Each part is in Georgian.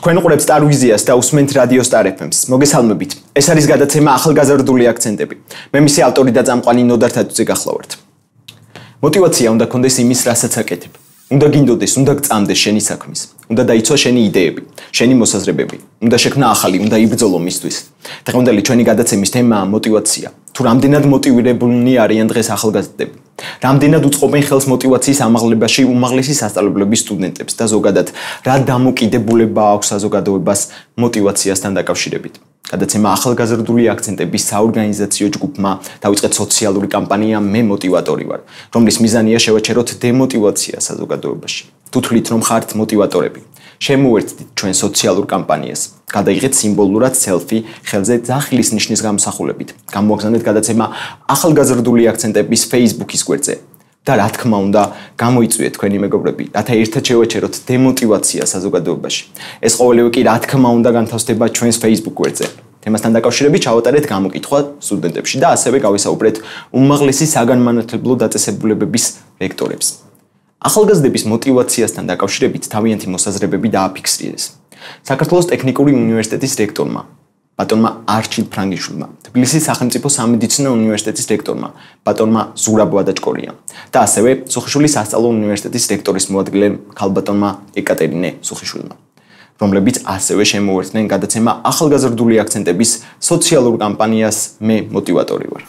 თქვენ უყურებთ Star Vizias და უსმენთ რადიო Star FM-ს. მოგესალმებით. ეს არის გადაცემა ახალგაზრდული აქცენტები. მე მისი ავტორი და წამყვანი ნოდარ თათუძე გახლავართ. მოტივაცია უნდა გქონდეს იმის, რასაც აკეთებ. უნდა გინდოდეს, უნდა გწამდეს შენი საქმის. უნდა დაიცვა შენი იდეები, შენი მოსაზრებები. უნდა შექმნა ახალი, უნდა იბრძოლო მისთვის. დღევანდელი ჩვენი გადაცემის თემაა მოტივაცია. თუ რამდენად მოტივირებულნი არიან დღეს ახალგაზრდები? რამდენად უწყობენ ხელს მოტივაციის ამაღლებაში უმაღლესი სასწავლებლების სტუდენტებს და ზოგადად რა დამოკიდებულება აქვს საზოგადოებას მოტივაციასთან დაკავშირებით? გადაცემა ახალგაზრდული აქცენტების საორგანიზაციო ჯგუფმა დაიწყეთ სოციალური კამპანია მე მოტივატორი ვარ, რომლის მიზანია შევაჩეროთ დემოტივაცია საზოგადოებაში. თუ თვლით რომ ხართ მოტივატორები, შემოერთდით ჩვენ სოციალურ კამპანიას. გადაიღეთ სიმბოლურად სელფი ხელზე ძახილის ნიშნის გამოსახულებით. გამოაგზავნეთ გადაცემა ახალგაზრდული აქცენტების Facebook-ის გვერდზე. და რა თქმა უნდა, გამოიწვიეთ თქვენი მეგობრები, რათა ერთად შევაჩეროთ დემოტივაცია საზოგადოებაში. ეს ყოველივე კი რა თქმა უნდა განთავსდება ჩვენს Facebook გვერდზე. თემასთან დაკავშირებით ჩავატარეთ გამოკითხვა სტუდენტებში და ასევე გავისაუბრეთ უმაღლესი საგანმანათლებლო დაწესებულებების რექტორებს. ახალგაზრდების მოტივაციასთან დაკავშირებით თავიანთი მოსაზრებები დააფიქსირეს. საქართველოს ტექნიკური უნივერსიტეტის რექტორმა ბატონმა არჩილ ფრანგიშვილმა, თბილისის სახელმწიფო სამედიცინო უნივერსიტეტის რექტორმა ბატონმა ზურაბ ვადაჭკორიამ და ასევე სუხიშვილის სასწავლო უნივერსიტეტის რექტორის მოადგილემ ქალბატონმა ეკატერინე სუხიშვილმა, რომლებიც ასევე შემოერთდნენ გადაცემა ახალგაზრდული აქცენტების სოციალურ კამპანიას მე მოტივატორი ვარ.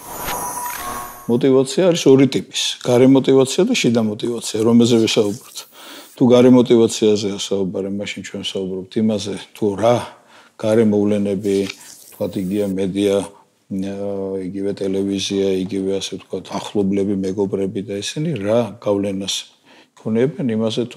მოტივაცია არის ორი ტიპის: გარე მოტივაცია და შიდა მოტივაცია, რომელზე ვისაუბროთ. თუ გარე მოტივაციაზე ასაუბარებ, მაშინ ჩვენ ვსაუბრობთ იმაზე, თუ რა გარე მოვლენები, თქვათ იგივე მედია, იგივე ტელევიზია, იგივე ასე ვთქვათ, ახლობლები, მეგობრები და ესენი რა გავლენას ქონებენ იმაზე, თუ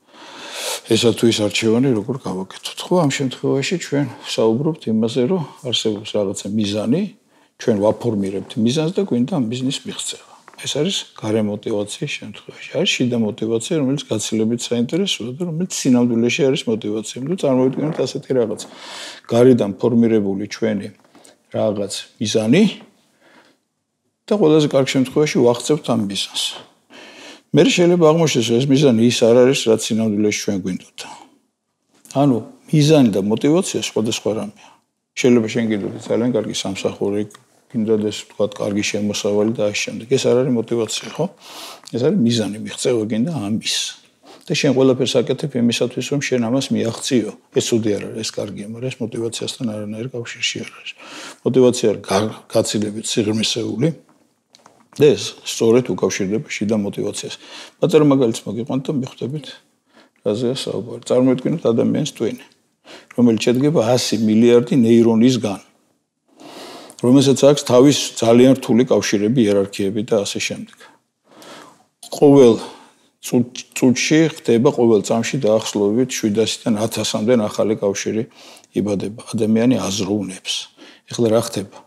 ესა თუ ის არჩევანი როგორ გავაკეთოთ. ხო, ამ შემთხვევაში ჩვენ ვსაუბრობთ იმაზე, რომ არსებობს რაღაცა მიზანი, ჩვენ ვაფორმირებთ მიზანს და გვინდა ამ მიზნის მიღწევა. ეს არის გარე მოტივაციის შემთხვევაში. არის შიდა მოტივაცია, რომელიც გაცილებით საინტერესოა და რომელიც სინამდვილეში არის მოტივაცია. თუ წარმოვიდგინოთ ასეთი რაღაც გარედან ფორმირებული ჩვენი რაღაც მიზანი და ყველაზე კარგ შემთხვევაში ვახცევთ ამ მიზანს. მე შეიძლება აღმოჩნდეს, ეს მიზანი ის არ არის, რაც სინამდვილეში ჩვენ გვინდოდა. ანუ მიზანი და მოტივაცია სხვადასხვა რამეა. შეიძლება შენ გინდოდეს ძალიან კარგი სამსახური, გინდოდეს თქვათ კარგი შემოსავალი და ასე შემდეგ. ეს არ არის მოტივაცია, ხო? ეს არის მიზანი, მიღწევა გინდა ამის. და შენ ყველაფერს აკეთებ იმისათვის, რომ შენ ამას მიაღწიო. ეს უდი არ არის, ეს კარგია, მაგრამ ეს მოტივაციასთან არანაირ კავშირში არ არის. მოტივაცია გაცილებით სიღრმისეული და ეს სწორედ უკავშირდება შიდა მოტივაციას. პატარა მაგალითს მოგიყვანთ და მიხვდებით რაზეა საუბარი. წარმოიდგინოთ ადამიანს ტვინი, რომელიც შედგება 100 მილიარდი ნეირონისგან, რომელსაც აქვს თავის ძალიან რთული კავშირები, იერარქიები და ასე შემდეგ. ყოველ წუთში ხდება ყოველ წამში დაახლოებით 700-დან 1000-მდე ახალი კავშირი იბადება. ადამიანი აზროვნებს. ეხლა რა ხდება?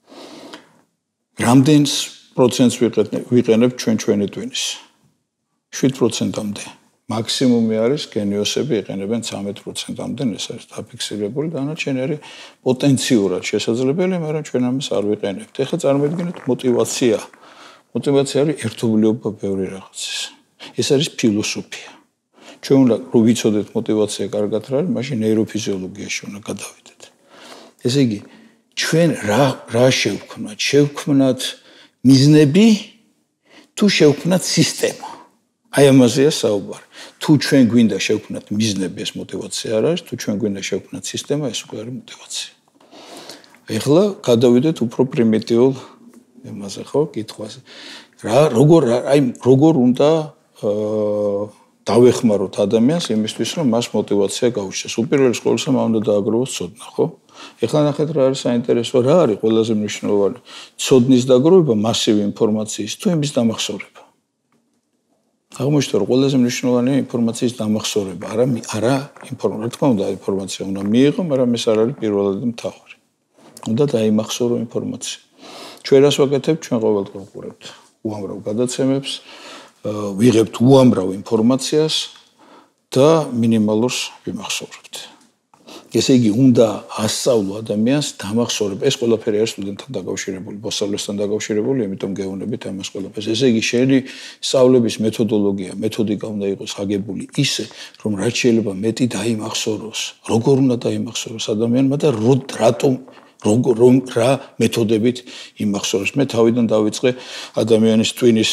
რამდენს პროცენტს ვიყენებ ჩვენი ტვინის? 7%-მდე. მაქსიმუმი არის გენიოსები იყენებენ 13%-მდე, ეს არის დაფიქსირებული, დანარჩენი არის პოტენციურად შესაძლებელი, მაგრამ ჩვენ ამას არ ვიყენებთ. ეხლა წარმოიდგინეთ მოტივაცია. მოტივაცია არის ერთობლიობა ბევრი რაღაცის. ეს არის ფილოსოფია. ჩვენ უნდა რომ ვიცოდეთ მოტივაცია კარგად რა არის, მაშინ ნეიროფიზიოლოგიაში უნდა გადავიდეთ. ესე იგი, ჩვენ რა შევქმნათ? შევქმნათ მიზნები თუ შევქმნათ სისტემა? აი ამაზეა საუბარი. თუ ჩვენ გვინდა შევქმნათ მიზნები, ეს მოტივაცია არ არის, თუ ჩვენ გვინდა შევქმნათ სისტემა, ეს უკვე არის მოტივაცია. ეხლა გადავიდეთ უფრო პრიმიტიულ იმაზე, ხო, კითხვაზე. როგორ უნდა დავეხმაროთ ადამიანს იმისთვის, რომ მას მოტივაცია გაუჩნდეს. უპირველეს ყოვლისა, მან უნდა დააგროვოს ცოდნა, ხო? ეხლა ნახეთ რა არის საინტერესო, რა არის ყველაზე მნიშვნელოვანი? ცოდნის დაგროვება, მასივი ინფორმაციის თუ იმის დამახსოვრება? აღმოჩნდა, რომ ყველაზე მნიშვნელოვანია ინფორმაციის დამახსოვრება, არა ინფორმაცია. რა თქმა უნდა, ინფორმაცია უნდა მიიღო, მაგრამ ეს არ არის პირველად მთავარი. უნდა დაიმახსოვრო ინფორმაცია. ჩვენ რას ვაკეთებთ? ჩვენ ყოველდღე ვყურებთ უამრავ გადაცემებს, ვიღებთ უამრავ ინფორმაციას და მინიმალურს ვიმახსოვრებთ. ესე იგი, უნდა ასწავლო ადამიანს დამახსოვრება. ეს ყველაფერი არის სტუდენტთან დაკავშირებული, მოსწავლესთან დაკავშირებული, იმიტომ გეუბნებით ამას ყველაფერს. ესე იგი, შენი სწავლების მეთოდოლოგია, მეთოდიკა უნდა იყოს აგებული ისე, რომ რაც შეიძლება მეტი დაიმახსოვროს. როგორ უნდა დაიმახსოვროს ადამიანმა და რატომ რა მეთოდებით იმახსოვროს. მე თავიდან დავიწყე ადამიანის ტვინის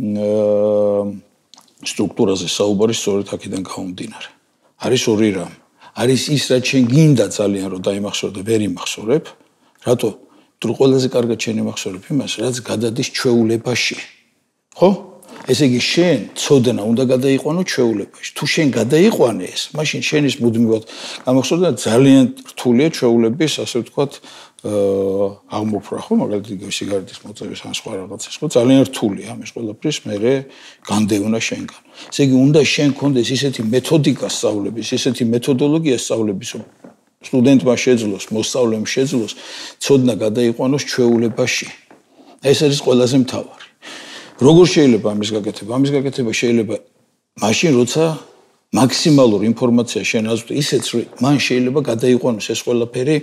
სტრუქტურაზე საუბარი სწორედ აქედან გამომდინარე. არის ორი რამ. არის ის, რაც შენ გინდა ძალიან რომ დაიმახსოვრე და ვერ იმახსოვრებ, რატო? თუ ყველაზე კარგად შენ იმახსოვრებ იმას, რაც გადადის ჩვეულებაში. ხო? ესე იგი შენ ცოდნა უნდა გადაიყვანო ჩვეულებაში. თუ შენ გადაიყვანე ეს, მაშინ შენის მუდმივად გამახსოვრდა ძალიან რთულია ჩვეულების, ასე ვთქვათ, აღმოფრა, ხო, მაგალითად სიგარეტის მოწევის ან სხვა რაღაცას, ხო, ძალიან რთულია ამის ყველაფრის მერე განდევნა შენგან. ესე იგი უნდა შენ კონდეს ისეთი მეთოდიკა სწავლების, ისეთი მეთოდოლოგია სწავლების, რომ სტუდენტმა შეძლოს, მოსწავლემ შეძლოს ცოდნა გადაიყვანოს ჩვეულებაში. ეს არის ყველაზე მთავარი. როგორ შეიძლება ამის გაკეთება? ამის გაკეთება შეიძლება მაშინ, როცა მაქსიმალურ ინფორმაციას შენ აზრდ ისეც, რომ მან შეიძლება გადაიყვანოს ეს ყველაფერი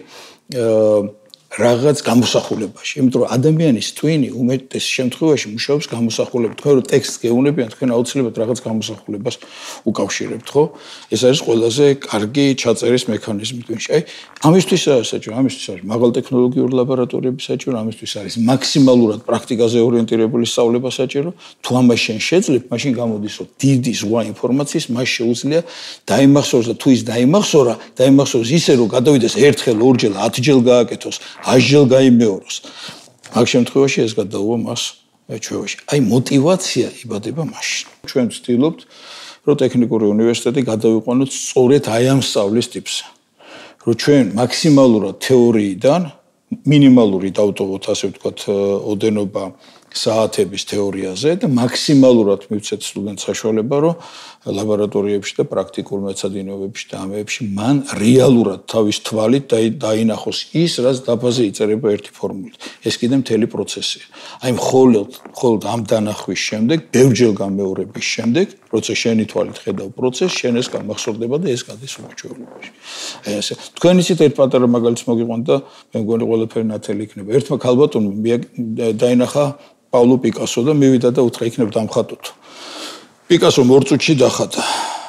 რაღაც გამოსახულებაში. იმიტომ რომ ადამიანის ტვინი უმეტეს შემთხვევაში მუშაობს გამოსახულებით. თქვენ რომ ტექსტს გეუნებიან, თქვენ აუცილებლად რაღაც გამოსახულებას უკავშირებთ, ხო? ეს არის ყველაზე კარგი ჩაწერის მექანიზმი ტვინში. აი, ამისთვის არის საჭირო, ამისთვის არის მაღალ ტექნოლოგიური ლაბორატორიები საჭირო, ამისთვის არის მაქსიმალურად პრაქტიკაზე ორიენტირებული სწავლება საჭირო. თუ ამას შენ შეძლებ, მაშინ გამოდის, რომ დიდი ზღვა ინფორმაციის მას შეუძლია დაიმახსოვროს და თუ ის დაიმახსოვროს ისე, რომ გადავიდეს ერთხელ, ორჯერ, 10ჯერ გააკეთოს. 100-ჯერ გაიმეოროს. მაგ შემთხვევაში ეს გადაუვა მას ჩვევაში. აი мотиваცია იბადება მაშინ. ჩვენ ვცდილობთ, რომ ტექნიკური უნივერსიტეტი გადავიყვანოთ სწორედ აი ამ სწავლის ტიპს. რომ ჩვენ მაქსიმალურად თეორიიდან მინიმალური დავტოვოთ, ასე ვთქვათ, ოდენობა საათების თეორიაზე და მაქსიმალურად მივცეთ სტუდენტს საშუალება, რომ ლაბორატორიებში და პრაქტიკულ მეცადინეობებში და ამებში მან რეალურად თავის თვალით დაინახოს ის, რაც დაფაზე იწერება ერთი ფორმულით. ეს კიდე მთელი პროცესია. აი მხოლოდ ამ დანახვის შემდეგ, ბევრჯერ გამეორების შემდეგ, როცა შენი თვალით ხედავ პროცესს, შენ ეს გამახსოვდება და ეს გადის უჩვეულებაში. აი ასე. თქვენ იცით ერთ პატარა მაგალითს მოგიყვანთ და მე მგონი ყველაფერი ნათელი იქნება. ერთმა ქალბატონმა დაინახა პავლო პიკასო და მივიდა და უთხრა იქნებ დამხატოთ. პიკასომ 2 წუთში დახატა.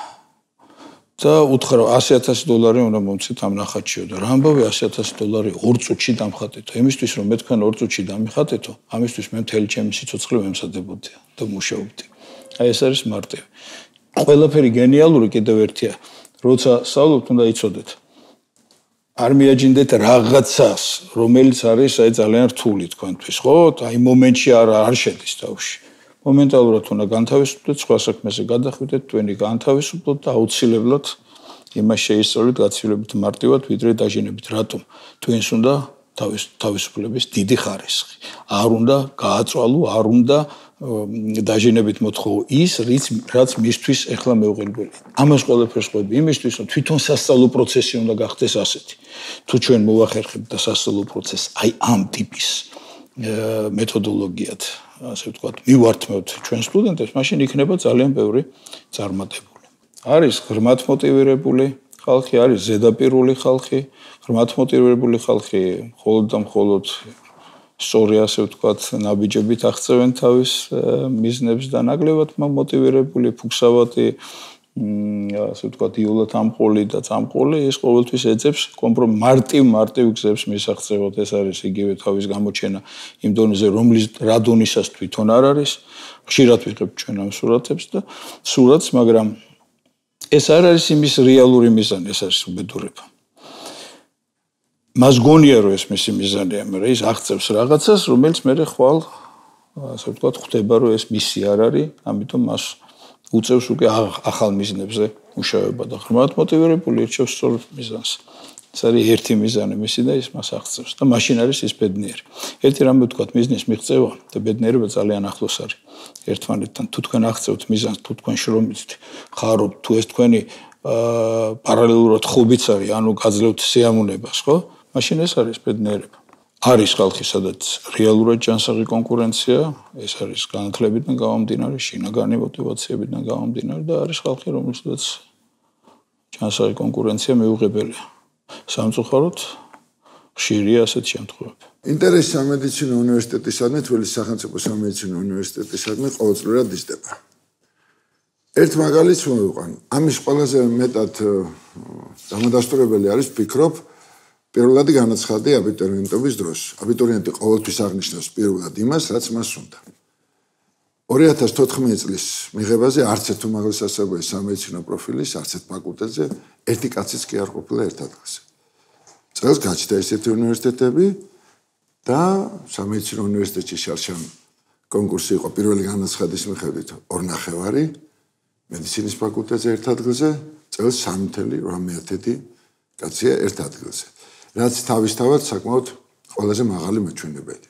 და უთხრა $100,000 უნდა მომცეთ ამ ნახატშიო და რა ამბავი $100,000 2 წუთში დამხატეთო. იმისთვის რომ მე თქვენ 2 წუთში დამიხატეთო, ამისთვის მე მთელი ჩემი სიცოცხლე ვემსადებოდია და მუშაობდი. აი ეს არის მარტივი. ყველაფერი გენიალური კიდევ ერთია. როცა სწავლობთ, უნდა იცოდეთ. არ მიაჯინდეთ რაღაცას, რომელიც არის აი ძალიან რთული თქვენთვის, ხო? აი მომენტში არ შედის თავში. მომენტალურად უნდა განთავისუფლდეთ, სხვა საქმეზე გადახვიდეთ, ტვინი განთავისუფლოთ და აუცილებლად იმას შეისწავლეთ გაცილებით მარტივად, ვიდრე დაჟინებით. რატომ? ტვინს უნდა თავისუფლების დიდი ხარისხი. არ უნდა გააწვალო, არ უნდა დაჟინებით მოთხოვო ის, რაც მისთვის ეხლა მეუღელებელი. ამას ყველაფერს ყვები იმისთვის, რომ თვითონ სასწავლო პროცესი უნდა გახდეს ასეთი. თუ ჩვენ მოვახერხებთ და სასწავლო პროცესს აი ამ ტიპის მეთოდოლოგიად, ასე ვთქვათ, მივართმევთ ჩვენ სტუდენტებს, მაშინ იქნება ძალიან ბევრი წარმატებული. არის ღრმად მოტივირებული ხალხი, არის ზედაპირული ხალხი, ღრმად მოტივირებული ხალხი მხოლოდ და მხოლოდ სწორი, ასე ვთქვათ, ნაბიჯებით აღწევენ თავის მიზნებს და ნაკლებად მოტივირებული, ფუქსავატი, ასე ვთქვათ, იოლად ამყოლი და წამყოლი, ეს ყოველთვის ეძებს მარტივ გზებს მისაღწევად. ეს არის იგივე თავის გამოჩენა იმ დონეზე, რა დონისას თვითონ არ არის. ხშირად ვიღებთ ჩვენ ამ სურათებს და სურათს, მაგრამ ეს არ არის იმის რეალური მიზანი, ეს არის უბედურება. მას გონია, რომ ეს მისი მიზანია, მაგრამ ის აღწევს რაღაცას, რომელიც მე ხვალ, ასე ვთქვათ, ხვდება, რომ ეს მისი არ არის, ამიტომ მას უწევს უკვე ახალ მიზნებზე მუშაობა და ღრმად მოტივირებული ირჩევს სწორ მიზანს. ეს არის ერთი მიზანი მისი და ის მას აღწევს და მაშინ არის ის ბედნიერი. ერთი რამე ვთქვათ, მიზნის მიღწევა და ბედნიერება ძალიან ახლოს არის ერთმანეთთან. თუ თქვენ აღწევთ მიზანს, თუ თქვენ შრომით ხარობთ, თუ ეს თქვენი პარალელურად ხობიც არის, ანუ გაძლევთ სიამოვნებას, ხო? მაშინ ეს არის ბედნიერება. არის ხალხი, სადაც რეალურად ჯანსაღი კონკურენცია, ეს არის განათლებიდან გამომდინარე, შინაგანი мотиваციებიდან გამომდინარე და არის ხალხი, რომელსაც ჯანსაღი კონკურენცია მიუღებელია. სამწუხაროდ ხშირია ასეთ შემთხვევები. ინტერესი სამედიცინო უნივერსიტეტისადმი, თბილისის სახელმწიფო სამედიცინო უნივერსიტეტისადმი ყოველწლიურად იზრდება. ერთ მაგალითს მოვიყვან. ამის ყველაზე მეტად დამადასტურებელი არის, ვფიქრობ, პირველად განაცხადი აბიტურიენტობის დროს. აბიტურიენტი ყოველთვის აღნიშნავს პირველად იმას, რაც მას უნდა. 2014 წლის მიღებაზე არც ერთ უმაღლესასწავლებელი სამედიცინო პროფილის, არც ერთ ფაკულტეტზე ერთი კაციც კი არ ყოფილა ერთ ადგილზე. წელს გაჩნდა ესეთი უნივერსიტეტები და სამედიცინო უნივერსიტეტში შარშან კონკურსი იყო პირველი განაცხადის მიხედვით 2.5 მედიცინის ფაკულტეტზე ერთ ადგილზე, წელს 3.8 კაცია ერთ ადგილზე. რაც თავისთავად საკმაოდ ყველაზე მაღალი მაჩვენებელი.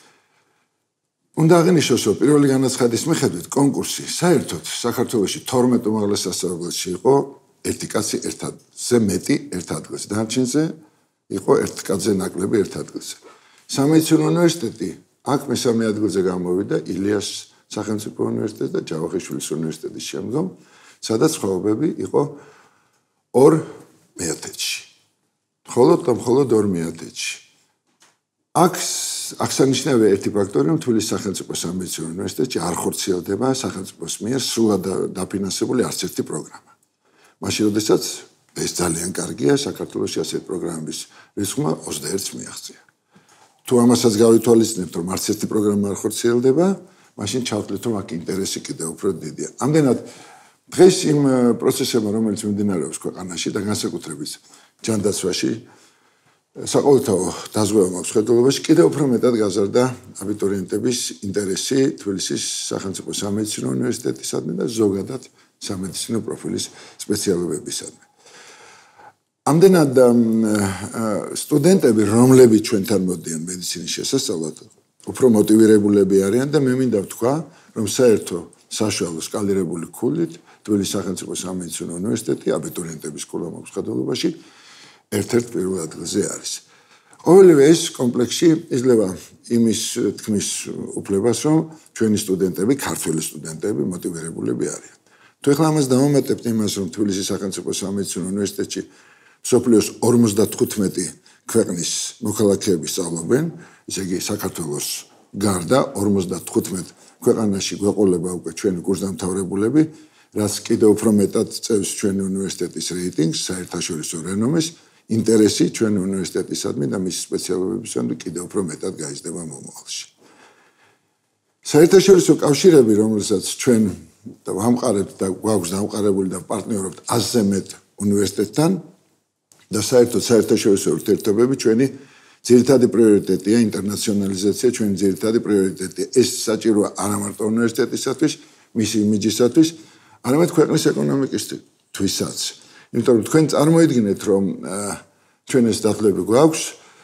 უნდა აღინიშნოს, რომ პირველი განაცხადის მიხედვით კონკურსი საერთოდ საქართველოში 12 უმაღლესასწავლებლში იყო ერთი კაცი ერთადზე მეტი ერთ ადგილზე. დანარჩენზე იყო ერთ კაცზე ნაკლები ერთ ადგილზე. სამედიცინო უნივერსიტეტი აქ მესამე ადგილზე გამოვიდა ილიას სახელმწიფო უნივერსიტეტი და ჯავახიშვილის უნივერსიტეტის შემდგომ, სადაც ხვაობები იყო 2 მეათედში. მხოლოდ 2 მეათედში. აქ აღსანიშნავია ერთი ფაქტორი, რომ თბილისის სახელმწიფო სამედიცინო უნივერსიტეტში არ ხორციელდება სახელმწიფოს მიერ სრულად დაფინანსებული არც ერთი პროგრამა. მაშინ, როდესაც ეს ძალიან კარგია, საქართველოში ასეთი პროგრამების რიცხვმა 21-ს მიაღწია. თუ ამასაც გავითვალისწინებთ, რომ არც ერთი პროგრამა არ ხორციელდება, მაშინ ჩავთვლით, რომ აქ ინტერესი კიდევ უფრო დიდია. ამდენად დღეს იმ პროცესებმა, რომელიც მიმდინარეობს ქვეყანაში და განსაკუთრებით ჯანდაცვაში, საყოველთაო დაზღვევა მაქვს ხედულობაში, კიდევ უფრო მეტად გაზარდა აბიტურიენტების ინტერესი თბილისის სახელმწიფო სამედიცინო უნივერსიტეტისადმი და ზოგადად სამედიცინო პროფილის სპეციალობებისადმი. ამდენად სტუდენტები, რომლებიც ჩვენთან მოდიან მედიცინის შესასწავლად, უფრო მოტივირებულები არიან და მე მინდა ვთქვა, რომ საერთო საშუალო სკალირებული ქულით თბილისის სახელმწიფო სამედიცინო უნივერსიტეტი აბიტურიენტების კულამობის ხედულობაში ერთ-ერთ პირველ ადგილზე არის. ყოველივე ეს კომპლექსში იძლევა იმის თქმის უფლებას, რომ ჩვენი სტუდენტები, ქართველი სტუდენტები მოტივირებულები არიან. თუ ეხლა ამას დავამატებთ იმას, რომ თბილისის სახელმწიფო სამედიცინო უნივერსიტეტში მსოფლიოს 55 ქვეყნის მოქალაქეები სწავლობენ, ისე იგი საქართველოს გარდა 55 ქვეყანაში გვეყოლება უკვე ჩვენი კურსდამთავრებულები, რაც კიდევ უფრო მეტად წევს ჩვენი უნივერსიტეტის რეიტინგს, საერთაშორისო რენომეს, ინტერესი ჩვენი უნივერსიტეტისადმი და მისი სპეციალობებისადმი კიდევ უფრო მეტად გაიზრდება მომავალში. საერთაშორისო კავშირები, რომელსაც ჩვენ ვამყარებთ და გვაქვს დამყარებული და პარტნიორობთ 100-ზე მეტ უნივერსიტეტთან და საერთოდ საერთაშორისო ურთიერთობები ჩვენი ძირითადი პრიორიტეტია ინტერნაციონალიზაცია, ჩვენი ძირითადი პრიორიტეტია. ეს საჭიროა არა მარტო უნივერსიტეტისათვის, მისი იმიჯისათვის, არამედ ქვეყნის ეკონომიკისთვისაც. იმიტომ რომ თქვენ წარმოიდგინეთ, რომ ჩვენ ეს დათვლები გვაქვს,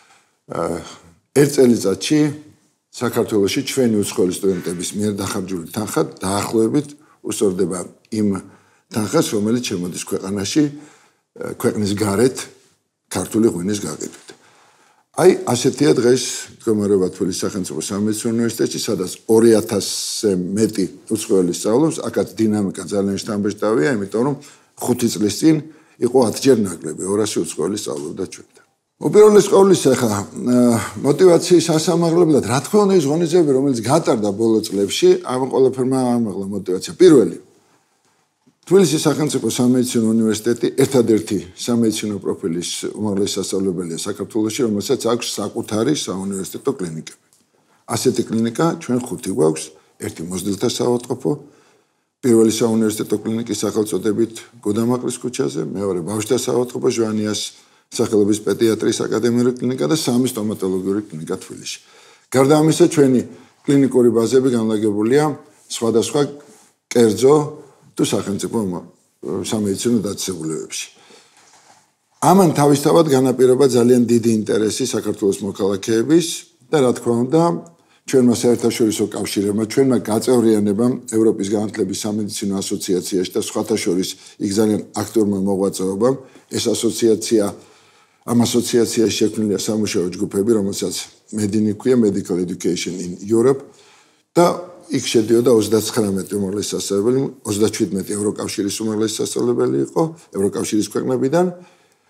ერთ წელიწადში საქართველოში ჩვენი უცხოელი სტუდენტების მიერ დახარჯული თანხა დაახლოებით უსწორდება იმ თანხას, რომელიც შემოდის ქვეყანაში ქვეყნის გარეთ ქართული ღვინის გაყიდვით. აი, ასეთია დღეს მდგომარეობა თბილისის სახელმწიფო სამედიცინო უნივერსიტეტში, სადაც 2000-ზე მეტი უცხოელი სწავლობს, აქაც დინამიკა ძალიან შთამბეჭდავია, იმიტომ რომ 5 წლის წინ იყო 10-ჯერ ნაკლები, 200 უცხოელი სწავლობდა ჩვენთან. უპირველეს ყოვლისა, ხა мотиваციის ასამაღლებლად, რა თქმა უნდა, ის ღონისძიებები, რომელიც გატარდა ბოლო წლებში, ამ ყველაფერმა ამაღლა мотиваცია. პირველი თბილისის სახელმწიფო სამედიცინო უნივერსიტეტი ერთადერთი სამედიცინო პროფილის უმაღლესასწავლებელია საქართველოში, რომელსაც აქვს საკუთარი საუნივერსიტეტო კლინიკები. ასეთი კლინიკა ჩვენ 5 გვაქვს, ერთი მოზრდილთა საავადმყოფო, პირველი საუნივერსიტეტო კლინიკის სახელწოდებით გუდამაყრის ქუჩაზე, მეორე ბავშვთა საავადმყოფო ჟვანიას სახელობის პედიატრიის აკადემიური კლინიკა და 3 სტომატოლოგიური კლინიკა თბილისში. გარდა ამისა, ჩვენი კლინიკური ბაზები განლაგებულია სხვადასხვა კერძო თუ სახელმწიფო სამედიცინო დაწესებულებებში. ამან თავისთავად განაპირობა ძალიან დიდი ინტერესი საქართველოს მოქალაქეების და რა თქმა უნდა, ჩვენმა საერთაშორისო კავშირებმა, ჩვენმა გაწევრიანებამ ევროპის განათლების სამედიცინო ასოციაციაში და სხვათა შორის იქ ძალიან აქტიურმა მოღვაწეობამ ეს ასოციაცია ამ ასოციაციაში შექმნილია სამუშაო ჯგუფები, რომელსაც MEDINI ქვია Medical Education in Europe და იქ შედიოდა 39 უმაღლესასწავლებელი, 37 ევროკავშირის უმაღლესასწავლებელი იყო, ევროკავშირის ქვეყნებიდან,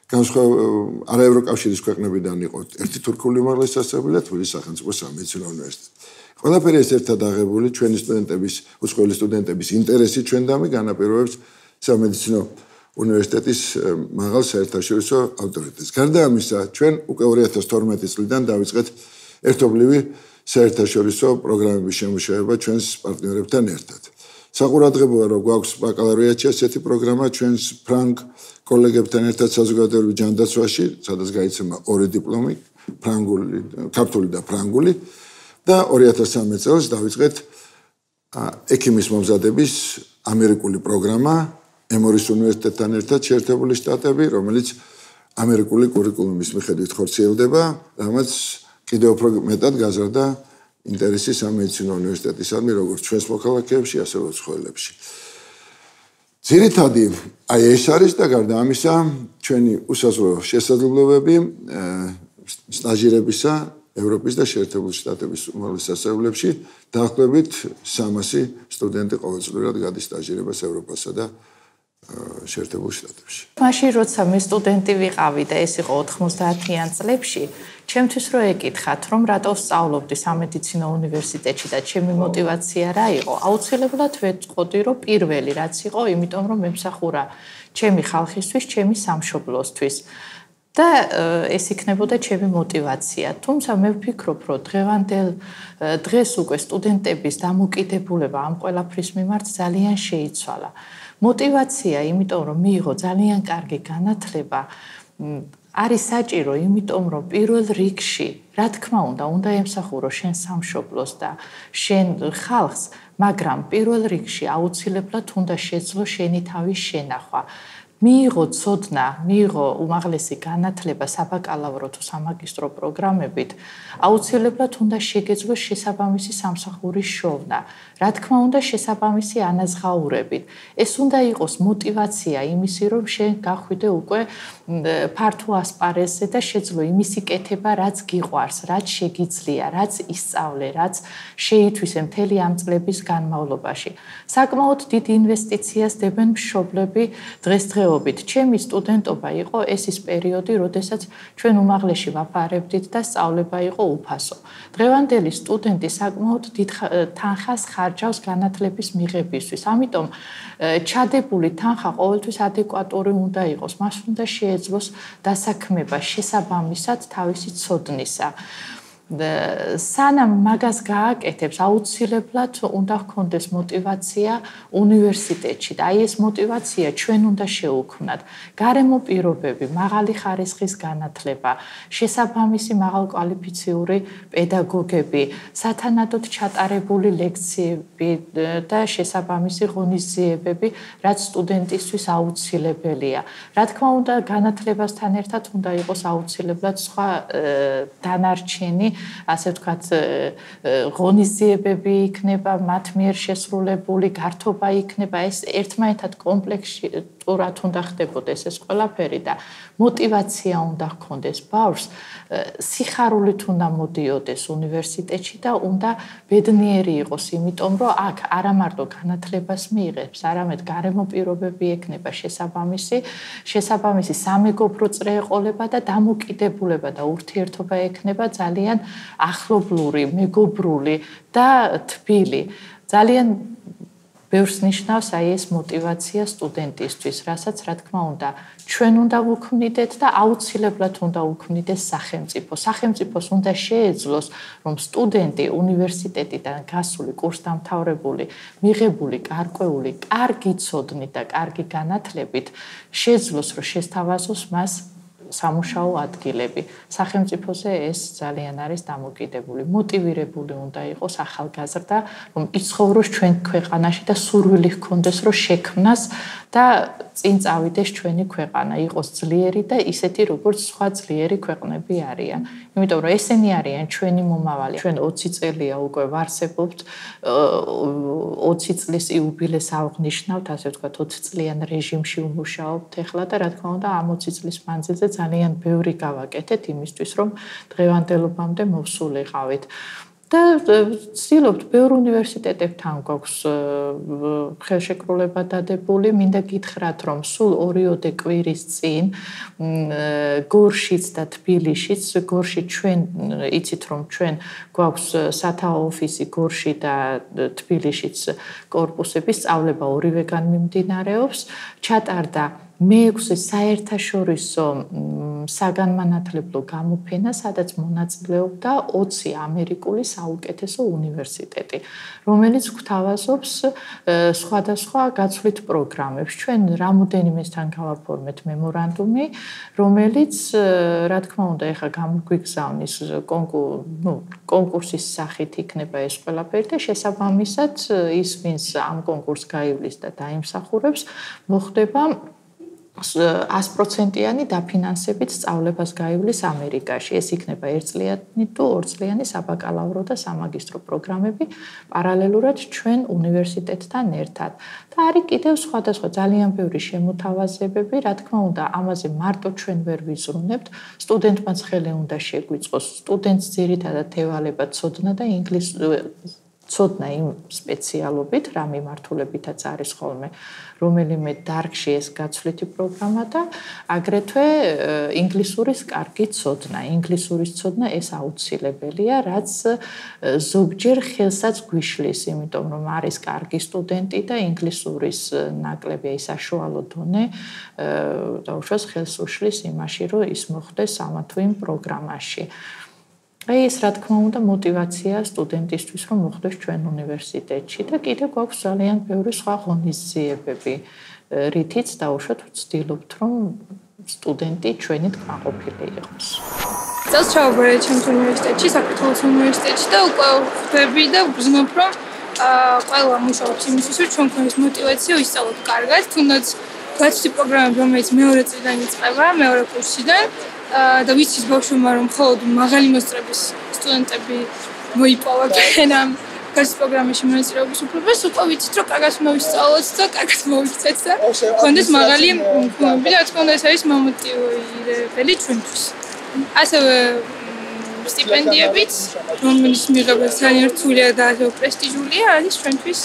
არაევროკავშირის ქვეყნებიდან იყო ერთი თურქული უმაღლესი სასწავლებელი და თბილისის სახელმწიფო სამედიცინო უნივერსიტეტი. ყველაფერი ეს ერთად აღებული ჩვენი სტუდენტების, უცხოელი სტუდენტების ინტერესი ჩვენდამი განაპირობებს სამედიცინო უნივერსიტეტის მაღალ საერთაშორისო ავტორიტეტს. გარდა ამისა, ჩვენ უკვე 2012 წლიდან დავიწყეთ ერთობლივი საერთაშორისო პროგრამების შემუშავება ჩვენს პარტნიორებთან ერთად. საყურადღებოა, რომ გვაქვს ბაკალავრიატში ასეთი პროგრამა ჩვენს ფრანგ კოლეგებთან ერთად საზოგადოებრივ ჯანდაცვაში, სადაც გაიცემა 2 დიპლომი, ქართული და ფრანგული და 2013 წელს დავიწყეთ ექიმის მომზადების ამერიკული პროგრამა ემორის უნივერსიტეტთან ერთად შეერთებული შტატები, რომელიც ამერიკული კურიკულუმის მიხედვით ხორციელდება, რამაც კიდევ უფრო მეტად გაზარდა ინტერესი სამედიცინო უნივერსიტეტისადმი, როგორც ჩვენს მოქალაქეებში, ასევე უცხოელებში. ძირითადი ეს არის და გარდა ამისა, ჩვენი უსაზღვრო შესაძლებლობები სტაჟირებისა ევროპის და შეერთებული შტატების უმაღლეს სასწავლებლებში დაახლოებით 300 სტუდენტი ყოველწლიურად გადის სტაჟირებას ევროპასა და შეერთებულ შტატებში. მაშინ როცა მე სტუდენტი ვიყავი და ეს იყო 90-იან წლებში, ჩემთვის რო ეკითხათ, რომ რატო ვსწავლობდი სამედიცინო უნივერსიტეტში და ჩემი мотиваცია რა იყო, აუცილებლად ვეთყოდი, რომ პირველი რაც იყო, იმიტომ რომ მემსახურა ჩემი ხალხისთვის, ჩემი სამშობლოსთვის. და ეს იქნებოდა ჩემი мотиваცია. თუმცა მე ვფიქრობ, რომ დღეს უკვე სტუდენტების დამოკიდებულება ამ ყველაფრის მიმართ ძალიან შეიცვალა. мотиваცია, იმიტომ რომ მიიღო ძალიან კარგი განათლება, არის საჭირო, იმიტომ რომ პირველ რიგში, რა თქმა უნდა ემსახურო შენ სამშობლოს და შენ ხალხს, მაგრამ პირველ რიგში აუცილებლად უნდა შეძლო შენი თავის შენახვა. მიიღო ცოდნა, მიიღო უმაღლესი განათლება საბაკალავრო თუ სამაგისტრო პროგრამებით, აუცილებლად უნდა შეგეძლო შესაბამისი სამსახურის შოვნა. რა თქმა უნდა, შესაბამისი ანაზღაურებით. ეს უნდა იყოს мотиваცია იმისი, რომ შენ გახვიდე უკვე ფართო ასპარეზზე და შეძლო იმისი კეთება, რაც გიყვარს, რაც შეგიძლია, რაც ისწავლე, რაც შეითვისე მთელი ამ წლების განმავლობაში. საკმაოდ დიდ ინვესტიციას დებენ მშობლები დღესდღეობით. ჩემი სტუდენტობა იყო ეს ის პერიოდი, როდესაც ჩვენ უმაღლესში ვაფარებდით და სწავლება იყო უფასო. დღევანდელი სტუდენტი საკმაოდ დიდ თანხას ხარჯავს განათლების მიღებისთვის. ამიტომ ჩადებული თანხა ყოველთვის ადეკვატური უნდა იყოს. მას უნდა შეეძლოს დასაქმება შესაბამისად თავისი ცოდნისა. სანამ მაგას გააკეთებს, აუცილებლად უნდა ჰქონდეს мотиваცია უნივერსიტეტში და აი ეს мотиваცია ჩვენ უნდა შევუქმნათ. გარემო პირობები, მაღალი ხარისხის განათლება, შესაბამისი მაღალკვალიფიციური პედაგოგები, სათანადოდ ჩატარებული ლექციები და შესაბამისი ღონისძიებები, რაც სტუდენტისთვის აუცილებელია. რა თქმა უნდა, განათლებასთან ერთად უნდა იყოს აუცილებლად სხვა დანარჩენი ასე ვთქვათ, ღონისძიებები იქნება, მათ მიერ შესრულებული გართობა იქნება, ეს ერთმანეთად კომპლექსურად უნდა ხდებოდეს ეს ყველაფერი და мотиваცია უნდა ჰქონდეს ბავშვს, სიხარულით უნდა მოდიოდეს უნივერსიტეტში და უნდა ბედნიერი იყოს, იმიტომ რომ აქ არა მარტო განათლებას მიიღებს, არამედ გარემო პირობები ექნება შესაბამისი სამეგობრო წრეყოლება და დამოკიდებულება და ურთიერთობა ექნება ძალიან ახლობლური, მეგობრული და თბილი. ძალიან ბევრს ნიშნავს აი ეს мотиваცია სტუდენტისთვის, რასაც რა თქმა უნდა, ჩვენ უნდა ვუქმნიდეთ და აუცილებლად უნდა უქმნიდეს სახელმწიფო. სახელმწიფოს უნდა შეეძლოს, რომ სტუდენტი უნივერსიტეტიდან გასული, კურსდამთავრებული, მიღებული გარკვეული კარგი ცოდნით და კარგი განათლებით შეეძლოს, რომ შესთავაზოს მას სამუშაო ადგილები. სახელმწიფოზე ეს ძალიან არის დამოკიდებული. მოტივირებული უნდა იყოს ახალგაზრდა, რომ იცხოვროს ჩვენ ქვეყანაში და სურვილი ჰქონდეს, რომ შექმნას და წინ წავიდეს ჩვენი ქვეყანა, იყოს ძლიერი და ისეთი, როგორც სხვა ძლიერი ქვეყნები არიან. იმიტომ რომ ესენი არიან ჩვენი მომავალი. ჩვენ 20 წელია უკვე ვარსებობთ, 20 წლის იუბილეს აღნიშნავთ, ასე ვთქვათ, 20 წლიან რეჟიმში ვმუშაობთ ახლა და რა თქმა უნდა, ამ 20 წლის მანძილზე ძალიან ბევრი გავაკეთეთ იმისთვის, რომ დღევანდელობამდე მოვსულიყავით. და ვცდილობთ ბევრ უნივერსიტეტებთან გვაქვს ხელშეკრულება დადებული, მინდა გითხრათ, რომ სულ 2-3 კვირის წინ გორშიც და თბილისშიც, გორში ჩვენ იცით რომ ჩვენ გვაქვს სათაო ოფისი გორში და თბილისშიც კორპუსები, სწავლება ორივეგან მიმდინარეობს, ჩატარდა მე-6 საერთაშორისო საგანმანათლებლო გამოფენა, სადაც მონაწილეობდა 20 ამერიკული საუკეთესო უნივერსიტეტი, რომელიც გვთავაზობს სხვადასხვა გაცვლით პროგრამებს. ჩვენ რამოდენიმესთან გავაფორმეთ მემორანდუმი, რომელიც, რა თქმა უნდა, ეხლა გამოგვიგზავნის კონკურსის სახით იქნება ეს ყველაფერი და შესაბამისად ის, ვინც ამ კონკურსს გაივლის და დაიმსახურებს, მოხდება 100%-იანი დაფინანსებით სწავლებას გაივლის ამერიკაში. ეს იქნება 1-წლიანი თუ 2-წლიანი საბაკალავრო და სამაგისტრო პროგრამები პარალელურად ჩვენ უნივერსიტეტთან ერთად. და არის კიდევ სხვადასხვა ძალიან ბევრი შემოთავაზებები, რა თქმა უნდა, ამაზე მარტო ჩვენ ვერ ვიზრუნებთ. სტუდენტმაც ხელი უნდა შეგვიწყოს. სტუდენტს ძირითადად ევალება ცოდნა და ცოდნა იმ სპეციალობით, რა მიმართულებითაც არის ხოლმე რომელიმე დარგში ეს გაცვლითი პროგრამა და აგრეთვე ინგლისურის კარგი ცოდნა. ინგლისურის ცოდნა ეს აუცილებელია, რაც ზოგჯერ ხელსაც გვიშლის, იმიტომ რომ არის კარგი სტუდენტი და ინგლისურის ნაკლებია ის საშუალო დონე დაუშვას ხელს უშლის იმაში, რომ ის მოხდეს ამა თუ იმ პროგრამაში. ეს რა თქმა უნდა мотиваცია სტუდენტისთვის რომ მოხდეს ჩვენ უნივერსიტეტში და კიდევ გვაქვს ძალიან ბევრი სხვა ღონისძიებები, რითიც დაუშვათ ვცდილობთ რომ სტუდენტი ჩვენით კმაყოფილი იყოს. წელს ჩავაბარე ჩემს უნივერსიტეტში, საქართველოს უნივერსიტეტში და უკვე ხვდები და ვგრძნობ რომ ყველა მუშაობს იმისთვის რომ ჩვენ გვქონდეს мотиваცია ვისწავლოთ კარგად, თუნდაც გაცვლითი პროგრამები რომელიც მეორე წლიდან იწყება, მეორე კურსიდან და ვიცის ბავშვებმა რომ მხოლოდ მაღალი მოსწრების სტუდენტები მოიპოვებენ ამ გაცვლით პროგრამაში მონაწილეობის უფლებას, უკვე ვიცით რომ კარგად მოვისწავლოთ და კარგად მოვიქცეთ და გქონდეს მაღალი ფორმები და რა თქმა უნდა ეს არის მომოტივირებელი ჩვენთვის. ასევე სტიპენდიებიც, რომელიც მიღება ძალიან რთულია და პრესტიჟულია, არის ჩვენთვის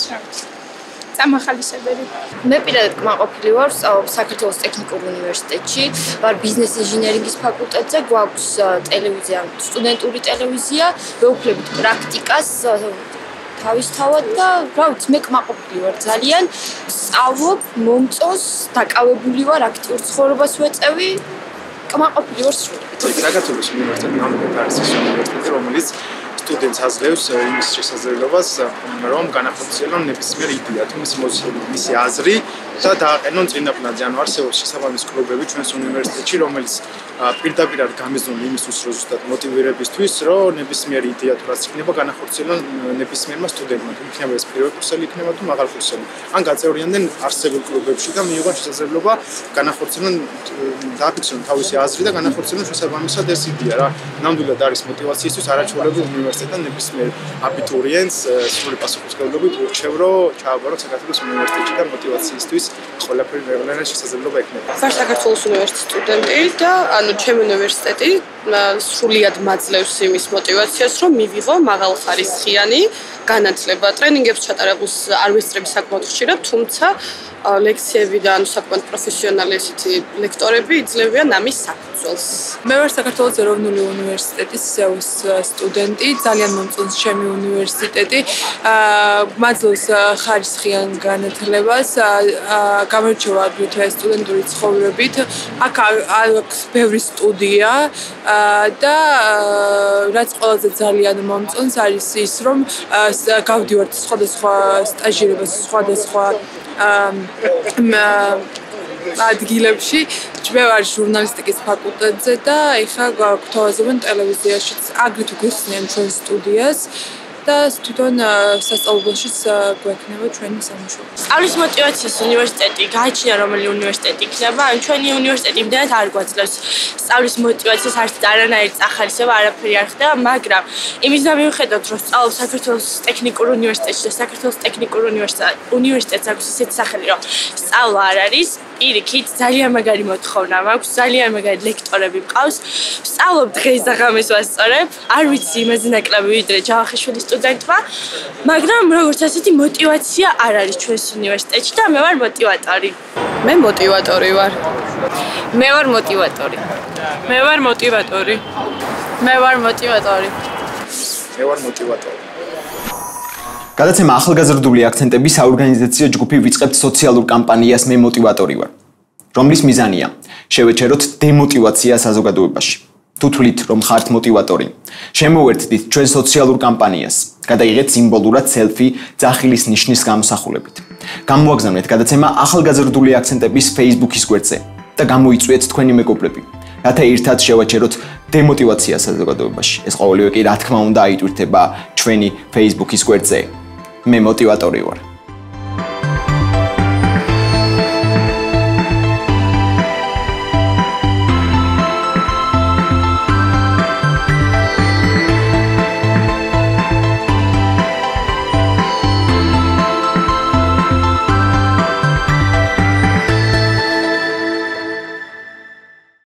სამახალისებელი. მე პირადად კმაყოფილი ვარ საქართველოს ტექნიკურ უნივერსიტეტში, ვარ ბიზნეს ინჟინერინგის ფაკულტეტზე, გვაქვს ტელევიზია, სტუდენტური ტელევიზია, ვეუფლებით პრაქტიკას თავისთავად და რა ვიცი, მე კმაყოფილი ვარ ძალიან, სწავლობ, მომწონს, დაკავებული ვარ, აქტიურ ცხოვრებას ვეწევი, კმაყოფილი ვარ სრულად. საქართველოს უნივერსიტეტი ნამდვილად არის ის უნივერსიტეტი, რომელიც სტუდენტს აძლევს იმის შესაძლებლობას, რომ განახორციელონ ნებისმიერ იდეა, თუ მისი აზრი და დააყენონ წინაპრად ან არსებობს შესაბამის კლუბები ჩვენს უნივერსიტეტში, რომელიც პირდაპირ გამიზნული იმისთვის, რომ ზუსტად მოტივირებისთვის, რომ ნებისმიერ იდეა თუ რაც იქნება განახორციელონ ნებისმიერმა სტუდენტმა, თუ იქნება ეს პირველ კურსელი, იქნება თუ მაღალ კურსელი. ან გაწევრიანდნენ არსებულ კლუბებში და მიიღონ შესაძლებლობა განახორციელონ დააფიქსირონ თავისი აზრი და განახორციელონ შესაბამისად ეს იდეა რა. ნამდვილად არის мотиваციისთვის არაჩვეულებრივ უნივერსიტეტთან ნებისმიერ აბიტურიენტს სრული პასუხისმგებლობით ურჩევ, რომ ჩააბაროთ საქართველოს უნივერსიტეტში და мотиваციისთვის ყველაფერი რეალურად შესაძლებლობა ექნება. ვარ საქართველოს უნივერსიტეტის სტუდენტი და ჩემი უნივერსიტეტი სრულად მაძლევს იმის мотиваციას, რომ მივიღო მაღალხარისხიანი განათლება. ტრენინგებს ჩატარებულს არ ვესწრები საკმაოდ ხშირად, თუმცა ლექციები და საკმაოდ პროფესიონალი ესეთი ლექტორები იძლევიან ამის საფუძველს. მე ვარ საქართველოს ეროვნული უნივერსიტეტის სტუდენტი, ძალიან მომწონს ჩემი უნივერსიტეტი. მაძლევს ხარისხიან განათლებას, გამორჩევა აგრეთვე სტუდენტური ცხოვრებით. აქ აქვს ბევრი სტუდია და რაც ყველაზე ძალიან მომწონს არის ის, რომ გავდივართ სხვადასხვა სტაჟირებას, სხვადასხვა ადგილებში. მე ვარ ჟურნალისტიკის ფაკულტეტზე და ეხლა გვთავაზებენ ტელევიზიაშიც, აგრეთვე გვიხსნიან ჩვენ სტუდიას და თვითონ სასწავლებელშიც გვექნება ჩვენი სამუშაო. სწავლის мотиваციას უნივერსიტეტი გააჩნია, რომელი უნივერსიტეტი იქნება, ან ჩვენი უნივერსიტეტი იმდენად არ გვაძლევს სწავლის мотиваციას არც არანაირი წახალისება არაფერი არ ხდება, მაგრამ იმის გამიხედავთ, რომ სწავლობ საქართველოს ტექნიკურ უნივერსიტეტში და საქართველოს ტექნიკურ უნივერსიტეტს აქვს ისეთი სახელი, რომ სწავლა არ არის, პირიქით ძალიან მაგარი მოთხოვნა მაქვს, ძალიან მაგარი ლექტორები მყავს. ვსწავლობ დღეს და ღამეს ვასწორებ. არ ვიცი იმაზე ნაკლები ვიდრე ჯავახიშვილის სტუდენტმა, მაგრამ როგორც ასეთი мотиваცია არ არის ჩვენს უნივერსიტეტში და მე ვარ мотиваტორი. მე мотиваტორი ვარ. მე ვარ мотиваტორი. მე ვარ мотиваტორი. მე ვარ мотиваტორი. მე ვარ мотиваტორი. გადაცემა ახალგაზრდული აქცენტები საორგანიზაციო ჯგუფი ვიწყებთ სოციალურ კამპანიას მე мотиваტორი ვარ, რომლის მიზანია შევეჩეროთ დემოტივაცია საზოგადოებაში. თუ თვლით, რომ ხართ мотиваტორი, შემოვერთდით ჩვენ სოციალურ კამპანიას, გადაიღეთ სიმბოლურად სელფი ძახილის ნიშნის გამოსახულებით. გამოაგზავნეთ გადაცემა ახალგაზრდული აქცენტების Facebook-ის გვერდზე და გამოიწვიეთ თქვენი მეგობრები, რათა ერთად შევაჩეროთ დემოტივაცია საზოგადოებაში. ეს ყოველივე კი რა თქმა უნდა აიტვირთება ჩვენი Facebook-ის გვერდზე. მე мотиваტორი ვარ.